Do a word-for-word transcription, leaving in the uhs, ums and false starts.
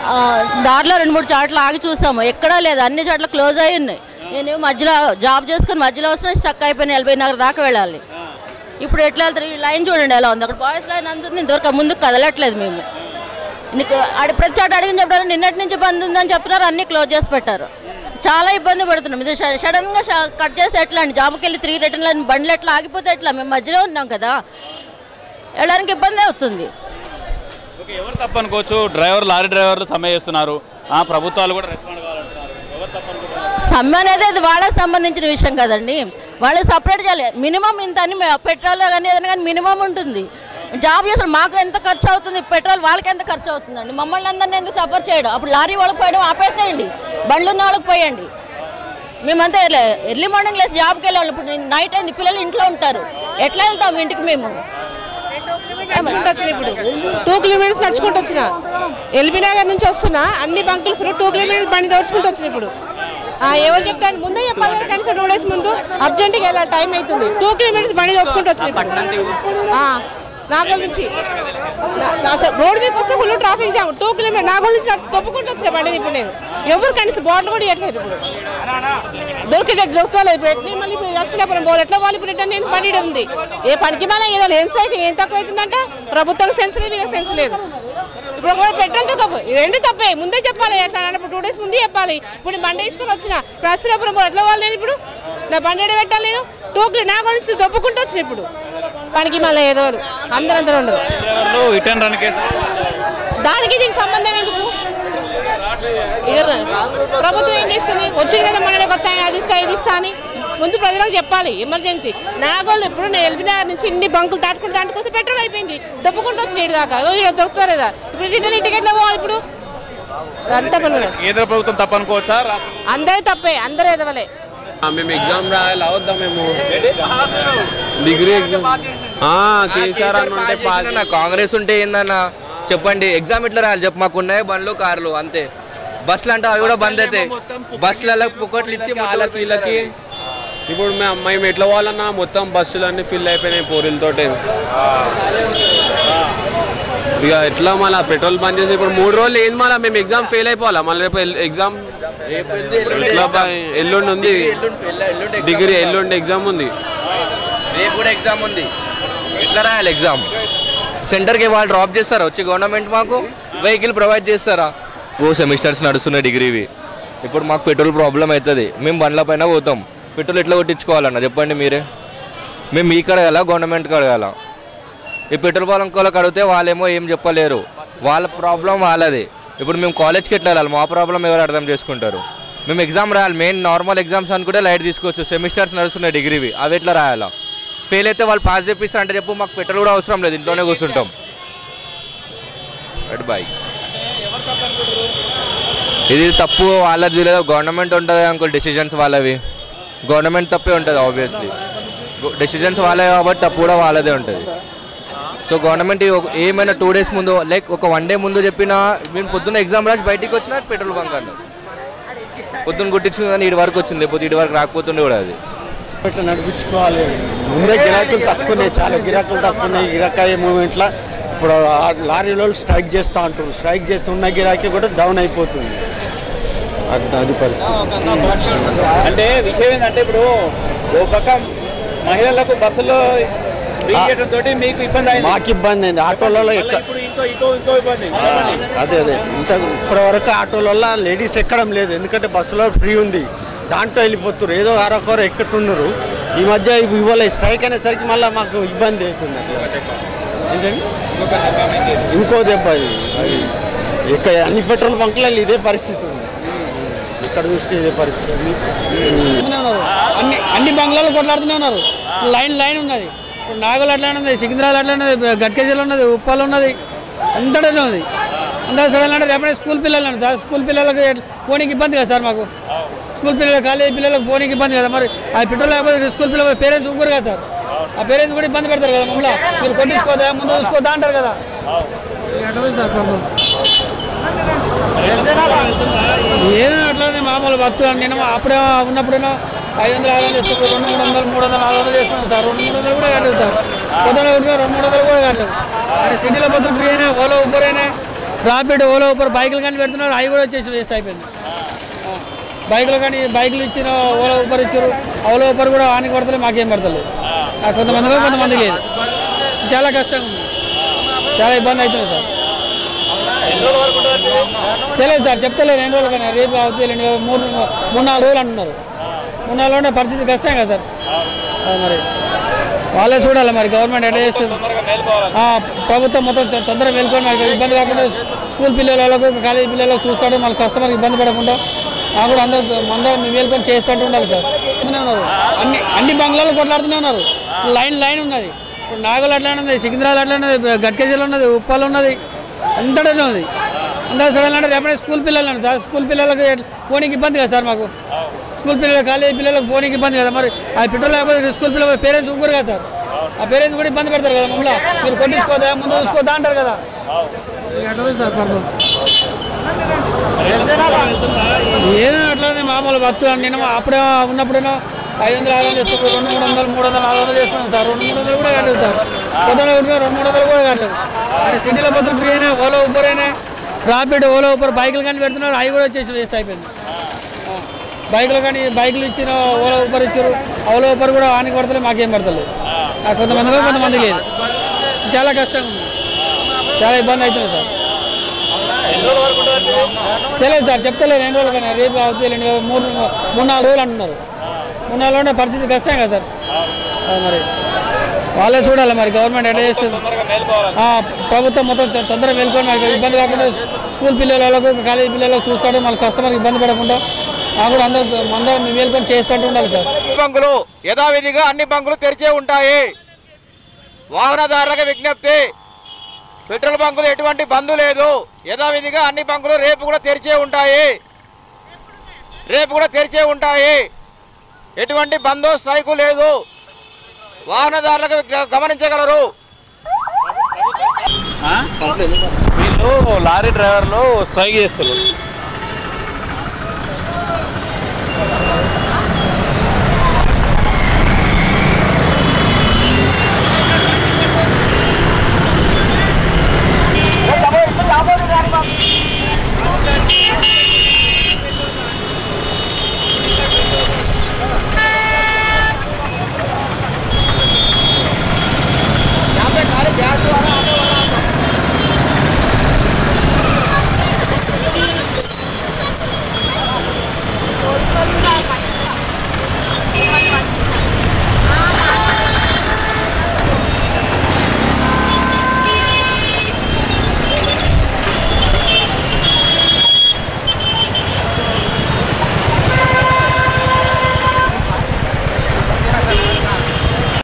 దారిలో రెండు మూడు చోట్ల ఆగి చూసాము, ఎక్కడా లేదు, అన్ని చోట్ల క్లోజ్ అయి ఉన్నాయి. నేను మధ్యలో జాబ్ చేసుకుని మధ్యలో వస్తున్నా స్టక్ అయిపోయిన ఎల్బీ నగర్ దాకా వెళ్ళాలి. ఇప్పుడు ఎట్లా వెళ్తారు? ఈ లైన్ చూడండి ఎలా ఉంది, అక్కడ బాయ్స్ లైన్ అందుతుంది, ఇంతవరకు ముందుకు కదలట్లేదు. మేము నీకు అడి ప్రతి చోట అడిగిన చెప్పడం నిన్నటి నుంచి బంద్ ఉందని చెప్తున్నారు, అన్నీ క్లోజ్ చేసి పెట్టారు. చాలా ఇబ్బంది పడుతున్నాం. ఇది సడన్గా కట్ చేస్తే ఎట్లా అండి? జాబ్కి వెళ్ళి త్రీ రిటర్న్ లైన్ బండ్లు ఎట్లా ఆగిపోతే ఎట్లా? మేము మధ్యలో ఉన్నాం కదా, వెళ్ళడానికి ఇబ్బంది అవుతుంది. ఎవరు తప్పు అనుకోవచ్చు? డ్రైవర్ లారీ డ్రైవర్లు సమ్మె చేస్తున్నారు, ప్రభుత్వాలు కూడా రెస్పాండ్ కావాలంటున్నారు. ఎవరు తప్పు అనుకుంటున్నారు? సమ్మె అనేది అది వాళ్ళకి సంబంధించిన విషయం కదండి, వాళ్ళకి సపరేట్ చేయాలి. మినిమం ఇంత అని పెట్రోల్ కానీ ఏదైనా కానీ మినిమం ఉంటుంది. జాబ్ చేస్తాడు, మాకు ఎంత ఖర్చు అవుతుంది పెట్రోల్, వాళ్ళకి ఎంత ఖర్చు అవుతుందండి? మమ్మల్ని అందరినీ ఎందుకు సపోర్ట్ చేయడం? అప్పుడు లారీ వాళ్ళకి పోయడం ఆపేసేయండి, బళ్ళు ఉన్న వాళ్ళకి పోయండి. మేమంతా ఎర్లీ మార్నింగ్ లేసి జాబ్కి వెళ్ళాలి. ఇప్పుడు నైట్ అయింది, పిల్లలు ఇంట్లో ఉంటారు, ఎట్లా వెళ్తాం ఇంటికి? మేము ఇప్పుడు టూ కిలోమీటర్స్ నడుచుకుంటూ వచ్చిన ఎల్బీ నగర్ నుంచి వస్తున్నా, అన్ని బంకులు ఫ్రీ, టూ కిలోమీటర్స్ బండి దోచుకుంటూ వచ్చిన. ఇప్పుడు ఎవరు చెప్తాను? ముందే చెప్పాలి కదా, కనీసం టూ డేస్ ముందు అర్జెంట్గా వెళ్ళాలి, టైం అవుతుంది. టూ కిలోమీటర్స్ బండి దోచుకుంటూ వచ్చిన నాగోల్ నుంచి రోడ్ మీకు వస్తే full traffic jam. Two kilometer Nagole నుంచి తప్పుకుంటూ వచ్చిన బండి. ఇప్పుడు నేను ఎవరు కనీసం బాటిల్ కూడా ఇవ్వట్లేదు. ఇప్పుడు దొరికే దొరకలేదు. ఇప్పుడు ఎట్లా మళ్ళీ ఇప్పుడు వస్తున్నప్పుడు బోల్ ఎట్లా వాళ్ళు ఇప్పుడు నేను బండి ఉంది. ఏ పనికి మళ్ళీ ఏదో ఏం సైకి ఏం తక్కువ అవుతుందంటే ప్రభుత్వానికి సెన్స్ లేదు, ఇక సెన్స్ లేదు. ఇప్పుడు ఒకవేళ పెట్రోల్ తక్కువ, రెండు తప్పే, ముందే చెప్పాలి. ఎట్లా ఇప్పుడు టూ డేస్ ముందే చెప్పాలి. ఇప్పుడు బండి తీసుకొని వచ్చిన ప్రస్తుతం ఎట్లా వాళ్ళు నేను ఇప్పుడు నా బండి ఎడ పెట్టాలి. నేను టూ కిలో నాగోల్ నుంచి తప్పుకుంటూ వచ్చిన. ఇప్పుడు పనికి మళ్ళీ ఏదో అందరూ అందరూ ఉండదు. దానికి దీనికి సంబంధం ఎందుకు? ప్రభుత్వం ఏం చేస్తుంది? వచ్చింది కదా మన కొత్త అది ఇస్తా ఇది ఇస్తా అని ముందు ప్రజలకు చెప్పాలి. ఎమర్జెన్సీ నాగోళ్ళు ఇప్పుడు నేను ఎల్బీ నగర్ నుంచి ఇన్ని బంకులు దాటుకుంటూ దాటుకొస్తే పెట్రోల్ అయిపోయింది, దొప్పుకుంటూ వచ్చి నీడు దాకా దొరుకుతారు కదా. ఇప్పుడు రిటర్న్ టికెట్లో పోవాలి. ఇప్పుడు అంతా కేంద్ర ప్రభుత్వం తప్పు అనుకోవచ్చా? అందరూ తప్పే, అందరూ ఎదవలే. మేము ఎగ్జామ్ రాయాలి అవద్దాం, మేము డిగ్రీ ఎగ్జామ్ కేసీఆర్ అంటే కాంగ్రెస్ ఉంటే ఏందన్నా చెప్పండి? ఎగ్జామ్ ఇట్లా రాయాలి చెప్పు? మాకు ఉన్నాయి బండ్లు కార్లు అంతే. బస్సులు అంటే అవి కూడా బంద్ అవుతాయి. బస్సులలో పుక్కట్లు ఇచ్చి వాళ్ళకి వీళ్ళకి. ఇప్పుడు మేము మేము ఎట్లా పోవాలన్నా మొత్తం బస్సులు అన్నీ ఫిల్ అయిపోయినాయి పోరీలతోటి. ఇక ఎట్లా మళ్ళీ పెట్రోల్ బంద్ చేసి ఇప్పుడు మూడు రోజులు ఏంది మళ్ళీ మేము ఎగ్జామ్ ఫెయిల్ అయిపోవాలా? మళ్ళీ రేపు ఎగ్జామ్ ఎట్లా? ఎల్లుండి ఉంది డిగ్రీ, ఎల్లుండి ఎగ్జామ్ ఉంది, రేపు కూడా ఎగ్జామ్ ఉంది. ఎట్లా రాయాలి ఎగ్జామ్? సెంటర్కి వాళ్ళు డ్రాప్ చేస్తారా వచ్చి? గవర్నమెంట్ మాకు వెహికల్ ప్రొవైడ్ చేస్తారా? ఓ సెమిస్టర్స్ నడుస్తున్నాయి డిగ్రీవి. ఇప్పుడు మాకు పెట్రోల్ ప్రాబ్లం అవుతుంది, మేము బండ్ల పైన పోతాం. పెట్రోల్ ఎట్లా కొట్టించుకోవాలన్న చెప్పండి మీరే? మేము మీకు అడగాల, గవర్నమెంట్కి అడగాల? ఈ పెట్రోల్ బంకులకు అడిగితే వాళ్ళేమో ఏం చెప్పలేరు, వాళ్ళ ప్రాబ్లం వాళ్ళది. ఇప్పుడు మేము కాలేజ్కి ఎట్లా వెళ్ళాలి? మా ప్రాబ్లం ఎవరు అర్థం చేసుకుంటారు? మేము ఎగ్జామ్ రాయాలి, మెయిన్ నార్మల్ ఎగ్జామ్స్ అనుకుంటే లైట్ తీసుకోవచ్చు. సెమిస్టర్స్ నడుస్తున్నాయి డిగ్రీవి, అవి ఎట్లా రాయాలా? ఫెయిల్ అయితే వాళ్ళు పాస్ చేపిస్తారు అంటే చెప్పు, మాకు పెట్రోల్ కూడా అవసరం లేదు, ఇంట్లోనే కూర్చుంటాం. Right boy. ఇది తప్పు వాళ్ళది లేదు, గవర్నమెంట్ ఉంటుంది అంకుల్. డెసిషన్స్ వాళ్ళవి, గవర్నమెంట్ తప్పే ఉంటుంది ఆబ్వియస్లీ. డెసిషన్స్ వాళ్ళే కాబట్టి తప్పు కూడా వాళ్ళదే ఉంటుంది. సో గవర్నమెంట్ ఏమైనా టూ డేస్ ముందు లైక్ ఒక వన్ డే ముందు చెప్పినా మేము పొద్దున్న ఎగ్జామ్ రాసి బయటికి వచ్చినా పెట్రోల్ బంక్ అంటే పొద్దున్న కొట్టించుకుని కానీ ఇటు వరకు వచ్చింది, లేకపోతే ఇటు వరకు రాకపోతుండే కూడా. అది ఇట్లా నడిపించుకోవాలి. ముందే గిరాకులు తక్కువనే, చాలా గిరాకులు తక్కువన్నాయి. గిరాకాయ మూమెంట్లో ఇప్పుడు లారీలో స్ట్రైక్ చేస్తూ ఉంటారు, స్ట్రైక్ చేస్తున్న గిరాకీ కూడా డౌన్ అయిపోతుంది. అది పరిస్థితి. అంటే విషయం ఏంటంటే ఇప్పుడు ఓ పక్క మహిళలకు బస్సులో మీకు ఇబ్బంది, మాకు ఇబ్బంది అయింది. ఆటోలలో అదే అదే ఇంత ఇప్పటి వరకు ఆటోలలో లేడీస్ ఎక్కడం లేదు, ఎందుకంటే బస్సులో ఫ్రీ ఉంది, దాంట్లో వెళ్ళిపోతున్నారు. ఏదో ఆరొకరు ఎక్కుతున్నారు. ఈ మధ్య ఇవ్వలే స్ట్రైక్ అనేసరికి మళ్ళీ మాకు ఇబ్బంది అవుతుంది. ఏంటండి ఇంకో దెబ్బ అది ఇక్కడ అన్ని పెట్రోల్ బంకులలో ఇదే పరిస్థితి ఉంది. ఇక్కడ చూస్తే ఇదే పరిస్థితి. అన్ని అన్ని బంగ్లాలు కొట్లాడుతూనే ఉన్నారు. లైన్ లైన్ ఉన్నది. ఇప్పుడు నాగోల్ అట్లానే ఉంది, సికింద్రాబాద్ అట్లానే ఉన్నది, గట్కేజీలో ఉన్నది, ఉప్పాలు ఉన్నది, అంతటనే ఉంది. అందరూ సడన్ అంటే రేపడే స్కూల్ పిల్లలు అండి సార్. స్కూల్ పిల్లలకు పోనీకి ఇబ్బంది కదా సార్. మాకు స్కూల్ పిల్లలు కాలేజీ పిల్లలకు పోనీకి ఇబ్బంది కదా. మరి ఆ పెట్రోల్ లేకపోతే స్కూల్ పిల్లలు పేరెంట్స్ ఊరుకోరు కదా సార్. ఆ పేరెంట్స్ కూడా ఇబ్బంది పెడతారు కదా. మమ్మల్ని మీరు కొట్టించుకోదా, ముందు చూసుకోదా అంటారు కదా. ఏదో అట్లా మామూలు భక్తులు నేను అప్పుడే ఉన్నప్పుడేనో ఐదు వందలు ఆరు వందలు వేసుకో, రెండు మూడు వందలు మూడు వందలు నాలుగు వందలు వేసుకున్నాం సార్. రెండు మూడు వందలు కూడా కట్టలేదు సార్. పొద్దున ఉంటే రెండు మూడు వందలు కూడా కట్టలేదు. సిటీలో పొద్దున ఫ్రీ అయినా, ఓలో ఉబ్బర్ అయినా ర్యాపిడ్ ఓలా ఊపర్ బైకులు కానీ పెడుతున్నారు, అవి కూడా వచ్చేసి వేస్ట్ అయిపోయింది. బైకులు కానీ బైకులు ఇచ్చిన ఓలా ఊపర్ ఇచ్చారు, ఓలా ఊపర్ కూడా ఆనికి పడతలేదు, మాకేం పడతలేదు. కొంతమందికి కొంతమందికి లేదు, చాలా కష్టంగా ఉంది, చాలా ఇబ్బంది అవుతుంది సార్. తెలియదు సార్, చెప్తలేదు రెండు రోజులు కానీ రేపు అవుతుంది మూడు మూడు నాలుగు రోజులు అంటున్నారు. మూడు నాలుగు రోజులు పరిస్థితి కష్టం కదా సార్. మరి వాళ్ళే చూడాలి మరి గవర్నమెంట్ ఎట్లా చేస్తుంది. ప్రభుత్వం మొత్తం తొందరగా వెళ్ళుకొని మనకి ఇబ్బంది కాకుండా స్కూల్ పిల్లలకు కాలేజీ పిల్లలకు చూస్తాడు, మళ్ళీ కస్టమర్కి ఇబ్బంది పడకుండా ఆ కూడా అందరూ అందరూ మేము వెళ్ళుకొని చేస్తూ ఉండాలి సార్. ఉన్నారు అన్ని అన్ని బంగ్లాలు కొట్లాడుతూనే ఉన్నారు, లైన్ లైన్ ఉన్నది. ఇప్పుడు నాగోల్ అట్లానే ఉంది, సికింద్రాబాద్ అట్లానే ఉన్నది, గట్కేజీలో ఉన్నది, ఉప్పాలు ఉన్నది, అంతటనే ఉంది. అందరూ సడన్ అంటే రేపటి స్కూల్ పిల్లలు అండి సార్, స్కూల్ పిల్లలకు పోనీకి ఇబ్బంది కదా సార్. మాకు స్కూల్ పిల్లలు కాలేజీ పిల్లలకు పోనీకి ఇబ్బంది కదా. మరి ఆ పెట్రోల్ లేకపోతే స్కూల్ పిల్లల పేరెంట్స్ ఊరుకోరు కదా సార్. ఆ పేరెంట్స్ కూడా ఇబ్బంది పెడతారు కదా, మమ్మల్ని మీరు కొట్టించుకోదా ముందు చూసుకోదా అంటారు కదా సార్. ఏదో అట్లనే మామూలు బతుకు నేను అప్పుడే ఉన్నప్పుడేనో ఐదు వందలు ఆరు వందలు చేసుకోవాలి, రెండు మూడు వందలు మూడు వందలు నాలుగు వందలు చేసుకున్నాం సార్. రెండు మూడు వందలు కూడా కట్టదు సార్, పొద్దున ఉంటే రెండు మూడు వందలు కూడా కట్టదు. అంటే సిటీలో పొద్దున ఫ్రీ అయినా ఓలా ఊపర్ అయినా ర్యాపిడ్ ఓలా ఊపర్ బైకులు కానీ పెడుతున్నారు, అవి కూడా వచ్చేసి వేస్ట్ అయిపోయింది. బైకులు కానీ బైకులు ఇచ్చిన ఓలా ఊపర్ ఇచ్చారు, ఓలా ఊపర్ కూడా ఆనికి పడతలేదు, మాకేం పడతలేదు. కొంతమందికి కొంతమందికి లేదు, చాలా కష్టంగా ఉంది, చాలా ఇబ్బంది అవుతుంది సార్. తెలియదు సార్, చెప్తలేదు రెండు రోజులు కానీ రేపు అవుతుంది మూడు మూడు నాలుగు రోజులు అంటున్నారు. మూడు నాలుగు రోజులు పరిస్థితి కష్టం కదా సార్. మరి వాళ్ళే చూడాలి మరి గవర్నమెంట్ ఎట్లా చేస్తుంది. ప్రభుత్వం మొత్తం తొందరగా వెళ్ళుకొని మనకి ఇబ్బంది కాకుండా స్కూల్ పిల్లలకు కాలేజీ పిల్లలకు చూస్తాడు, మళ్ళీ కస్టమర్కి ఇబ్బంది పడకుండా ఆ కూడా అందరూ అందరూ మేము వెళ్ళుకొని చేస్తూ ఉండాలి సార్. బంకులు యథావిధిగా అన్ని బంకులు తెరిచే ఉంటాయి. వాహనదారులకు విజ్ఞప్తి, పెట్రోల్ బంకులు ఎటువంటి బంద్ లేదు, యథావిధిగా అన్ని బంకులు రేపు కూడా తెరిచే ఉంటాయి. రేపు కూడా తెరిచే ఉంటాయి, ఎటువంటి బంద్ స్ట్రైకు లేదు, వాహనదారులకు గమనించగలరు. వీళ్ళు లారీ డ్రైవర్లు స్ట్రైక్ చేస్తారు.